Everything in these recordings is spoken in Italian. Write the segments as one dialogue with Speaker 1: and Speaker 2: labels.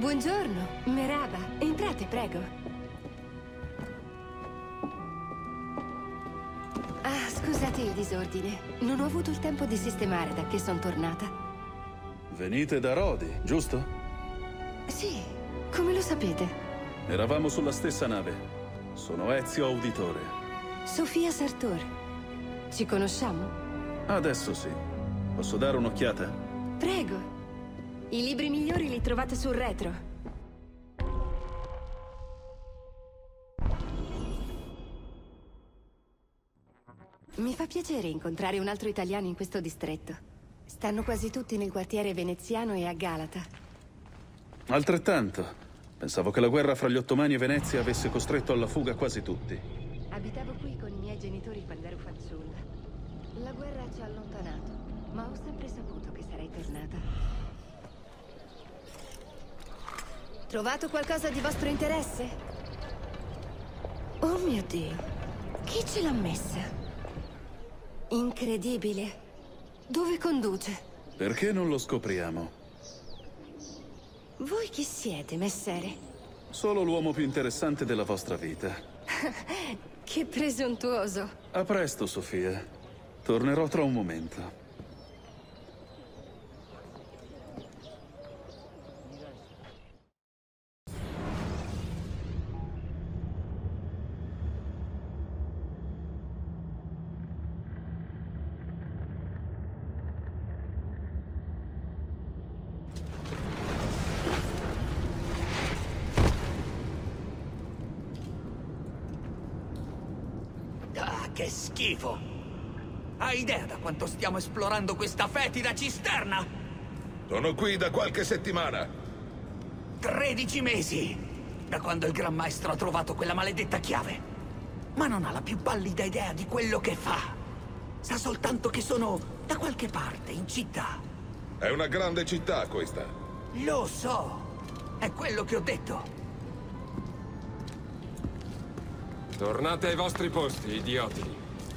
Speaker 1: Buongiorno, Merhaba. Entrate, prego. Ah, scusate il disordine. Non ho avuto il tempo di sistemare da che sono tornata.
Speaker 2: Venite da Rodi, giusto?
Speaker 1: Sì, come lo sapete?
Speaker 2: Eravamo sulla stessa nave. Sono Ezio Auditore.
Speaker 1: Sofia Sartor. Ci conosciamo?
Speaker 2: Adesso sì. Posso dare un'occhiata?
Speaker 1: Prego. I libri migliori li trovate sul retro. Mi fa piacere incontrare un altro italiano in questo distretto. Stanno quasi tutti nel quartiere veneziano e a Galata.
Speaker 2: Altrettanto. Pensavo che la guerra fra gli Ottomani e Venezia avesse costretto alla fuga quasi tutti.
Speaker 1: Abitavo qui con i miei genitori quando ero fanciulla. La guerra ci ha allontanato, ma ho sempre saputo che sarei tornata. Trovato qualcosa di vostro interesse? Oh mio Dio, chi ce l'ha messa? Incredibile. Dove conduce?
Speaker 2: Perché non lo scopriamo?
Speaker 1: Voi chi siete, messere?
Speaker 2: Solo l'uomo più interessante della vostra vita.
Speaker 1: Che presuntuoso.
Speaker 2: A presto, Sofia. Tornerò tra un momento.
Speaker 3: Che schifo! Hai idea da quanto stiamo esplorando questa fetida cisterna?
Speaker 4: Sono qui da qualche settimana.
Speaker 3: 13 mesi! Da quando il Gran Maestro ha trovato quella maledetta chiave. Ma non ha la più pallida idea di quello che fa. Sa soltanto che sono da qualche parte, in città.
Speaker 4: È una grande città questa.
Speaker 3: Lo so! È quello che ho detto.
Speaker 5: Tornate ai vostri posti, idioti.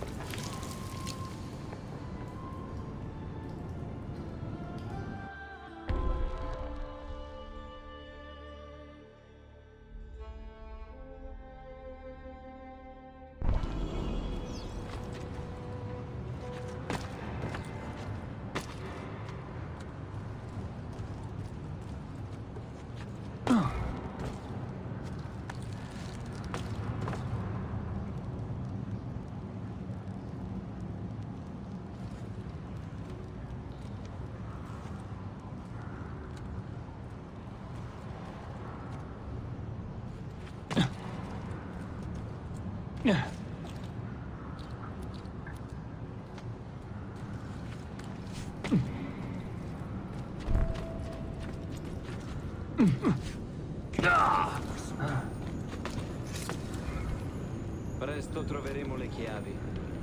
Speaker 6: Presto troveremo le chiavi.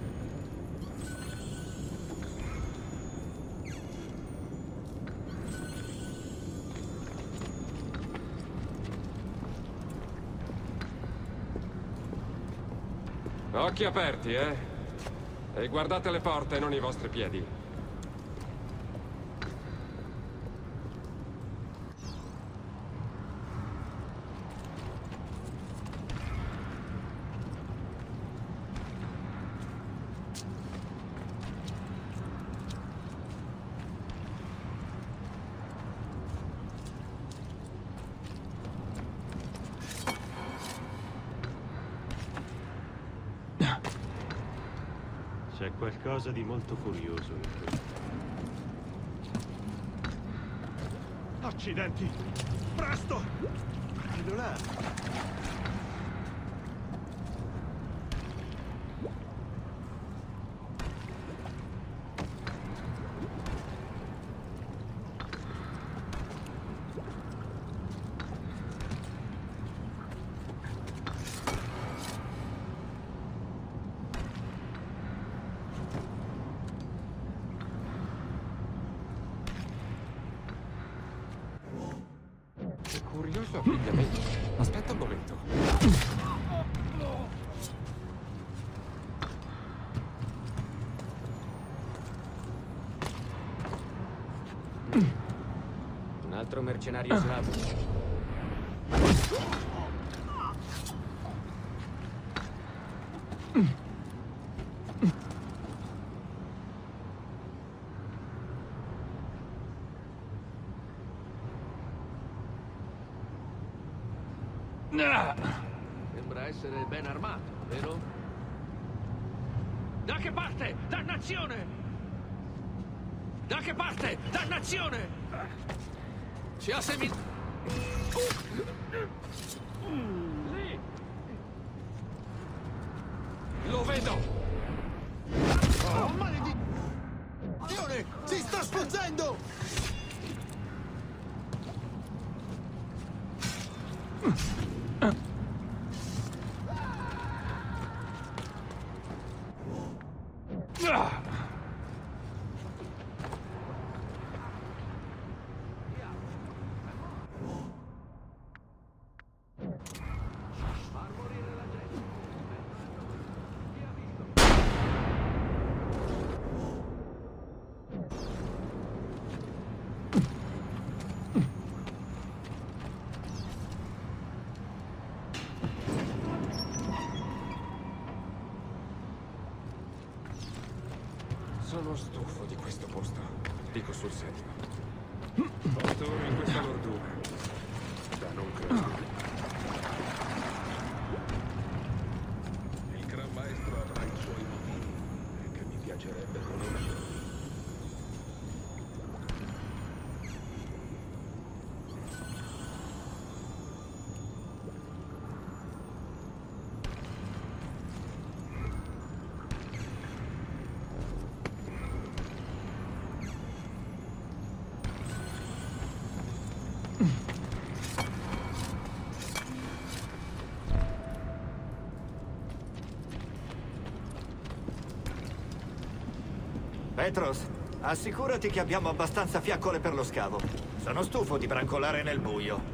Speaker 5: Occhi aperti, eh? E guardate le porte, non i vostri piedi.
Speaker 7: C'è qualcosa di molto curioso in questo. Accidenti! Presto! Quello là!
Speaker 5: Curioso abbigliamento. Aspetta un momento.
Speaker 6: Un altro mercenario slavo. Sembra essere ben armato, vero? Da che parte? Dannazione! Da che parte? Dannazione! Ci ha Lì! Lo vedo!
Speaker 7: Oh, maledizione! Si sta sfuggendo!
Speaker 5: Sono stufo di questo posto. Dico sul serio. 8 ore in questa lordura. Da non credere.
Speaker 4: Il Gran Maestro avrà i suoi motivi, che mi piacerebbe conoscere.
Speaker 8: Petros, assicurati che abbiamo abbastanza fiaccole per lo scavo. Sono stufo di brancolare nel buio.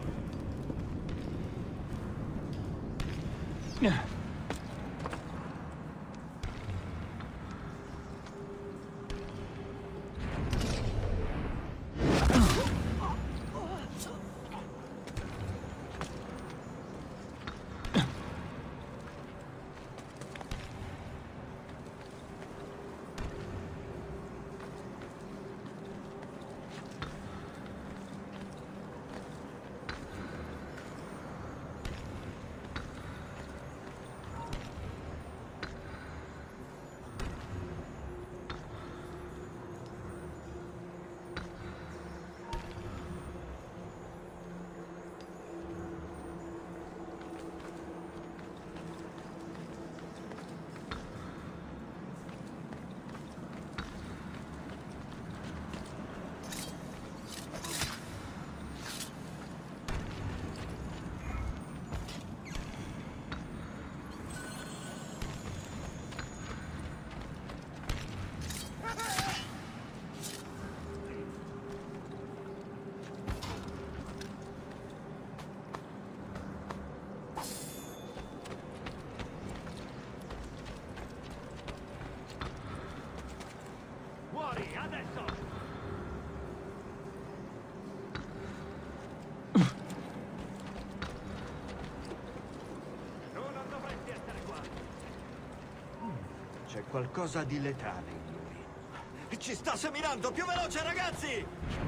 Speaker 8: C'è qualcosa di letale in lui. Ci sta seminando! Più veloce, ragazzi!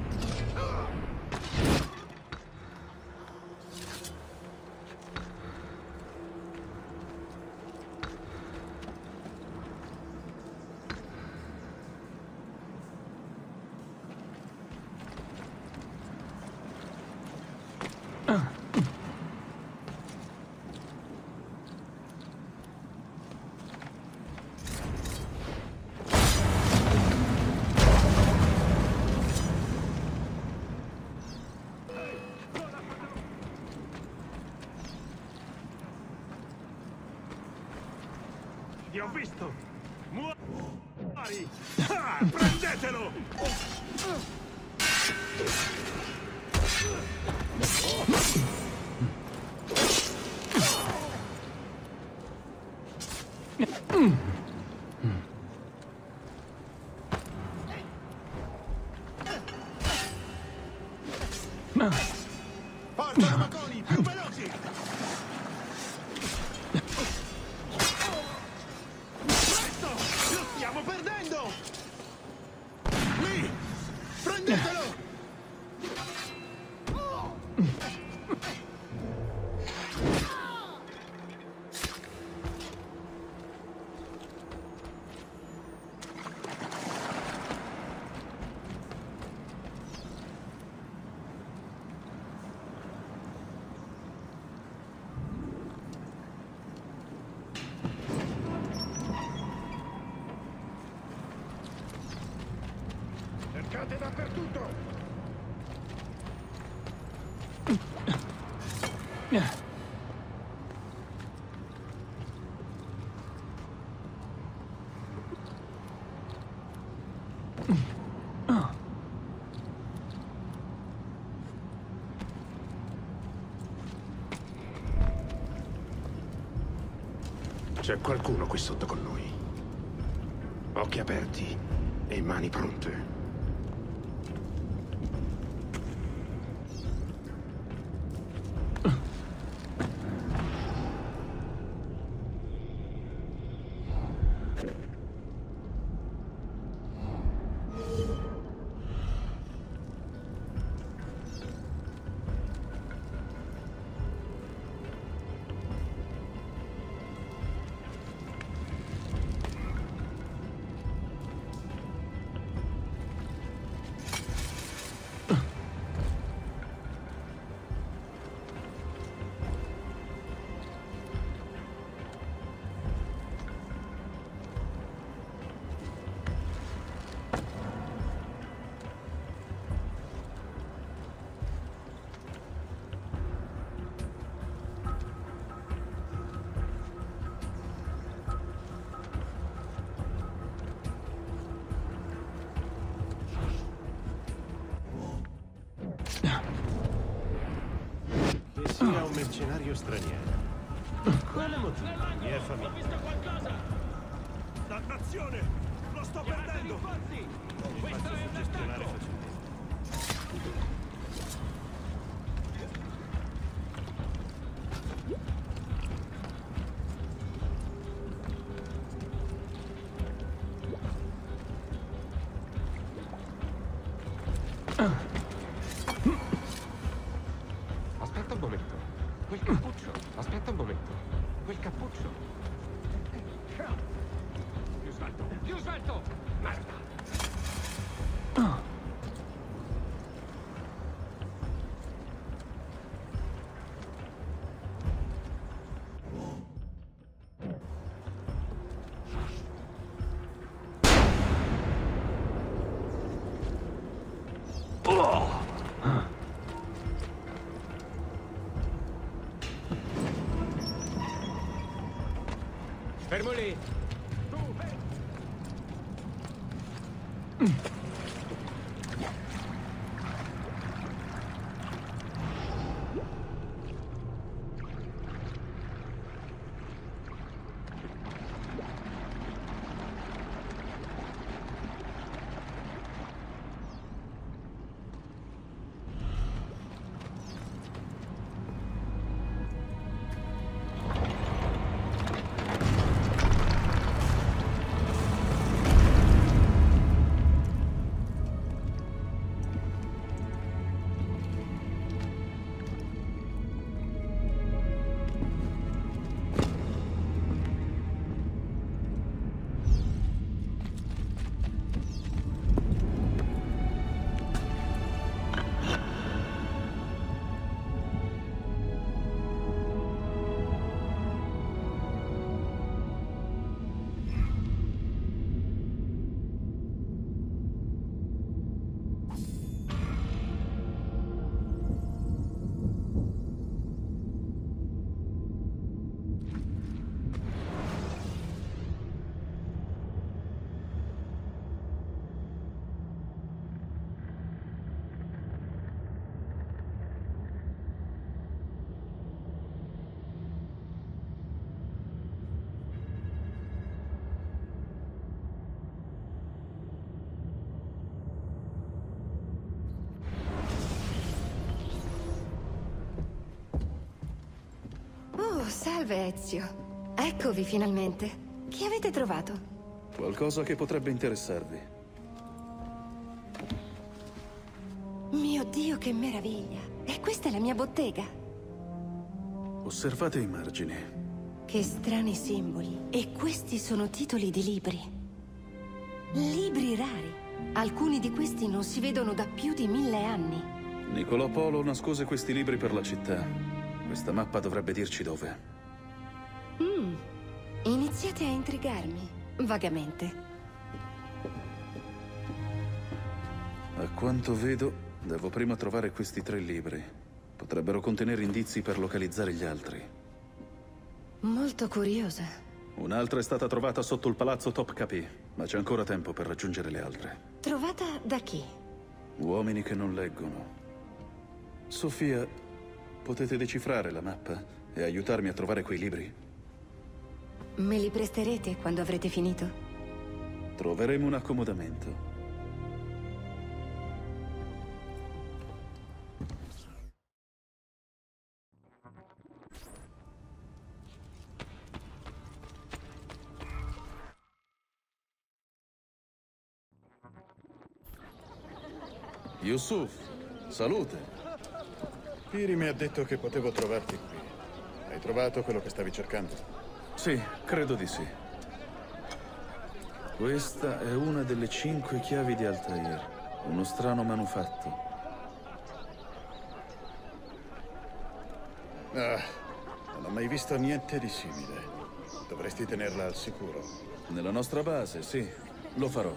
Speaker 7: Ti ho visto! Muori! Ah, prendetelo! Forza, Maconi, più veloci! Lo stiamo perdendo! Lì! Prendetelo! Cercate dappertutto!
Speaker 4: C'è qualcuno qui sotto con noi. Occhi aperti e mani pronte.
Speaker 7: Sia un mercenario straniero. Quale motivo? Mi è familiare. Dannazione! Lo sto perdendo! Mi faccio suggestionare facilmente.
Speaker 5: Aspetta un momento. Quel cappuccio. Aspetta un momento. Quel cappuccio. Più svelto. Più svelto! Merda! Fermo lì!
Speaker 1: Oh, salve Ezio. Eccovi finalmente. Chi avete trovato?
Speaker 2: Qualcosa che potrebbe interessarvi.
Speaker 1: Mio Dio, che meraviglia! E questa è la mia bottega.
Speaker 2: Osservate i margini.
Speaker 1: Che strani simboli. E questi sono titoli di libri. Libri rari. Alcuni di questi non si vedono da più di 1000 anni.
Speaker 2: Niccolò Polo nascose questi libri per la città. Questa mappa dovrebbe dirci dove.
Speaker 1: Iniziate a intrigarmi. Vagamente.
Speaker 2: A quanto vedo, devo prima trovare questi 3 libri. Potrebbero contenere indizi per localizzare gli altri.
Speaker 1: Molto curiosa.
Speaker 2: Un'altra è stata trovata sotto il palazzo Topkapi, ma c'è ancora tempo per raggiungere le altre.
Speaker 1: Trovata da chi?
Speaker 2: Uomini che non leggono. Sofia, potete decifrare la mappa e aiutarmi a trovare quei libri?
Speaker 1: Me li presterete quando avrete finito?
Speaker 2: Troveremo un accomodamento. Yusuf, salute.
Speaker 9: Piri mi ha detto che potevo trovarti qui. Hai trovato quello che stavi cercando?
Speaker 2: Sì, credo di sì. Questa è una delle 5 chiavi di Altair. Uno strano manufatto.
Speaker 9: Non ho mai visto niente di simile. Dovresti tenerla al sicuro.
Speaker 2: Nella nostra base, sì. Lo farò.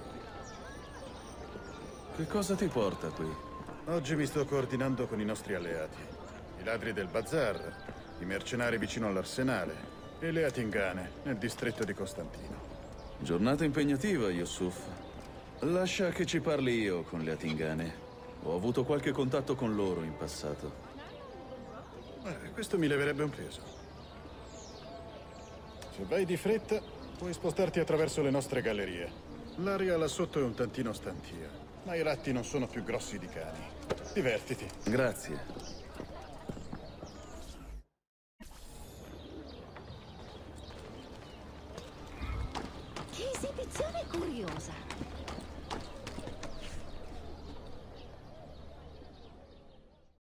Speaker 2: Che cosa ti porta qui?
Speaker 9: Oggi mi sto coordinando con i nostri alleati. I ladri del bazar, i mercenari vicino all'arsenale e le Atingane nel distretto di Costantino.
Speaker 2: Giornata impegnativa, Yusuf. Lascia che ci parli io con le Atingane. Ho avuto qualche contatto con loro in passato.
Speaker 9: Questo mi leverebbe un peso. Se vai di fretta, puoi spostarti attraverso le nostre gallerie. L'aria là sotto è un tantino stantia, ma i ratti non sono più grossi di cani. Divertiti.
Speaker 2: Grazie.
Speaker 1: Che esibizione curiosa.